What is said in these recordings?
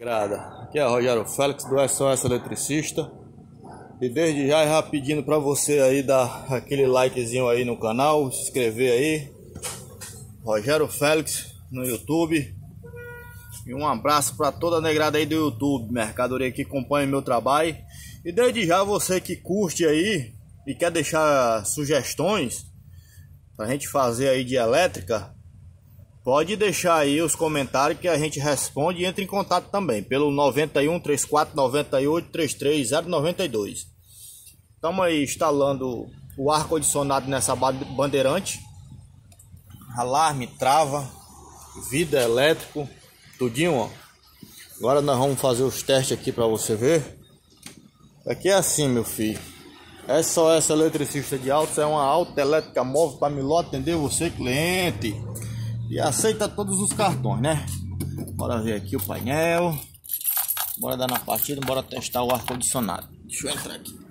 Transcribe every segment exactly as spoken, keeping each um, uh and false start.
Grada. Aqui é Rogério Félix do S O S Eletricista. E desde já já pedindo para você aí dar aquele likezinho aí no canal, se inscrever aí. Rogério Félix no YouTube. E um abraço para toda a negrada aí do YouTube, mercadoria que acompanha meu trabalho. E desde já você que curte aí e quer deixar sugestões pra gente fazer aí de elétrica, pode deixar aí os comentários que a gente responde e entra em contato também pelo nove um, três quatro nove oito, três três zero nove dois. Estamos aí instalando o ar-condicionado nessa bandeirante. Alarme, trava, vidro elétrico, tudinho, ó. Agora nós vamos fazer os testes aqui para você ver. Aqui é assim, meu filho. S O S Eletricista de Altos é uma auto elétrica móvel para melhor atender você, cliente. E aceita todos os cartões, né? Bora ver aqui o painel. Bora dar na partida, bora testar o ar-condicionado. Deixa eu entrar aqui.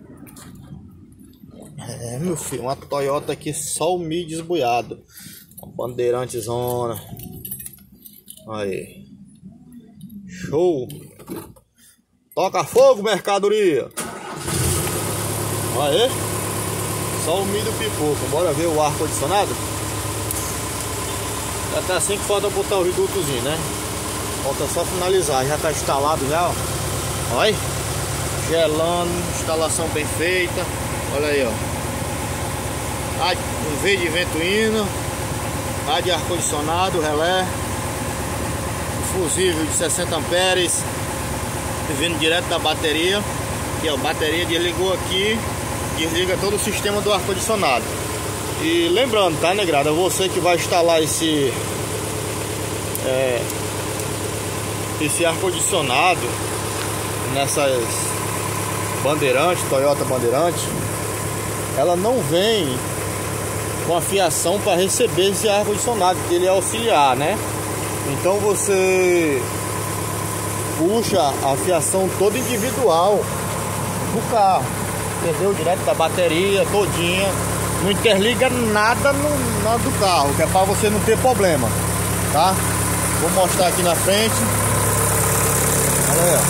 É, meu filho, uma Toyota aqui, só o milho desbuiado. Uma bandeirante zona. Aí. Show. Toca fogo, mercadoria. Aí. Só o milho pipoca. Bora ver o ar-condicionado. Já tá assim que falta botar o redutozinho, né? Falta só finalizar. Já tá instalado já, ó. Olha. Gelando. Instalação bem feita. Olha aí, ó. Um V de vento indo. A de ar-condicionado, relé. Fusível de sessenta amperes. Vindo direto da bateria. Aqui, ó. Bateria desligou aqui. Desliga todo o sistema do ar-condicionado. E lembrando, tá, negrada? Você que vai instalar esse é, esse ar-condicionado nessas bandeirantes, Toyota Bandeirante, ela não vem com a fiação para receber esse ar-condicionado, que ele é auxiliar, né? Então você puxa a fiação toda individual do carro, entendeu? Direto da bateria todinha. Não interliga nada no, no do carro, que é para você não ter problema, tá? Vou mostrar aqui na frente. Olha aí, ó.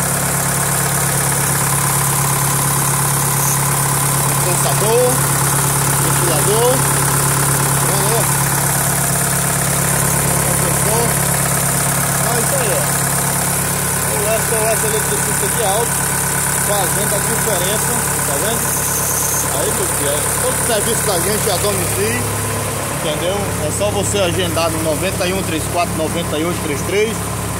Condensador, ventilador. Olha aí. Então é isso aí, ó. O S O S Eletricista de Alto, fazendo a diferença, tá vendo? Aí, meu filho, todo o serviço da gente é a domicílio, entendeu? É só você agendar no nove um, três quatro nove oito, três três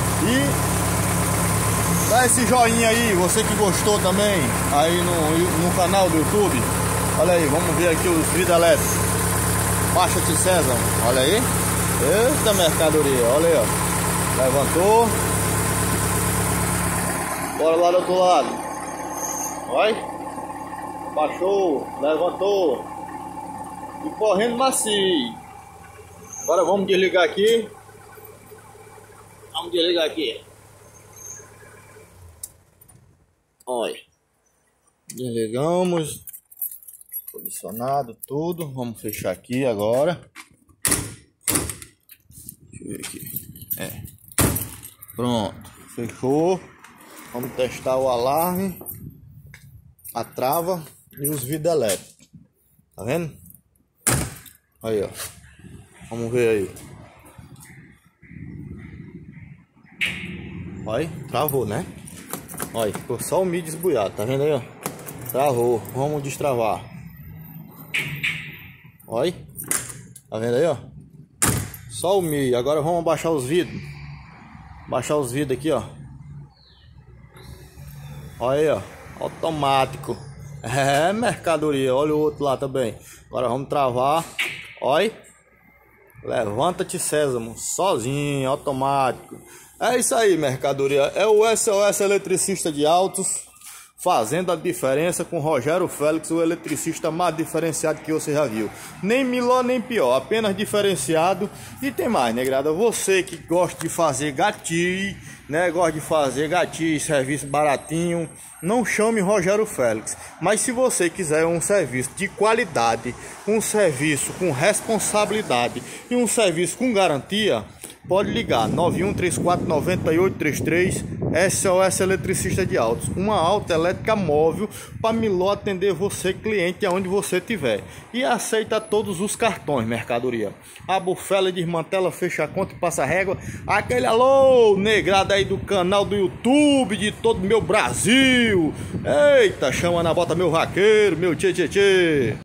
e dá esse joinha aí, você que gostou também, aí no, no canal do YouTube. Olha aí, vamos ver aqui os vidros elétricos. Baixa-te César, olha aí. Eita mercadoria, olha aí, ó. Levantou. Bora lá do outro lado. Olha. Baixou, levantou e correndo macio. Agora vamos desligar aqui. Vamos desligar aqui. Olha. Desligamos. Posicionado tudo. Vamos fechar aqui agora. Deixa eu ver aqui. É. Pronto. Fechou. Vamos testar o alarme, a trava e os vidros elétricos. Tá vendo? Aí, ó. Vamos ver aí. Olha, travou, né? Olha, ficou só o milho desbuiado. Tá vendo aí, ó? Travou. Vamos destravar. Olha. Tá vendo aí, ó? Só o milho. Agora vamos baixar os vidros. Baixar os vidros aqui, ó. Olha aí, ó. Automático. É mercadoria. Olha o outro lá também. Agora vamos travar. Olha. Levanta-te Sésamo. Sozinho, automático. É isso aí, mercadoria. É o S O S Eletricista de Altos, fazendo a diferença com Rogério Félix, o eletricista mais diferenciado que você já viu. Nem melhor nem pior, apenas diferenciado. E tem mais, negrada, você que gosta de fazer gatilho, né, gosta de fazer gatilho, serviço baratinho, não chame Rogério Félix. Mas se você quiser um serviço de qualidade, um serviço com responsabilidade e um serviço com garantia, pode ligar nove um três quatro nove oito três três. S O S Eletricista de Autos, uma auto elétrica móvel para Miló atender você, cliente, aonde você estiver. E aceita todos os cartões, mercadoria. A bufela, desmantela, fecha a conta e passa a régua. Aquele alô, negrada aí do canal do YouTube de todo o meu Brasil. Eita, chama na bota meu vaqueiro, meu tchê tchê tchê.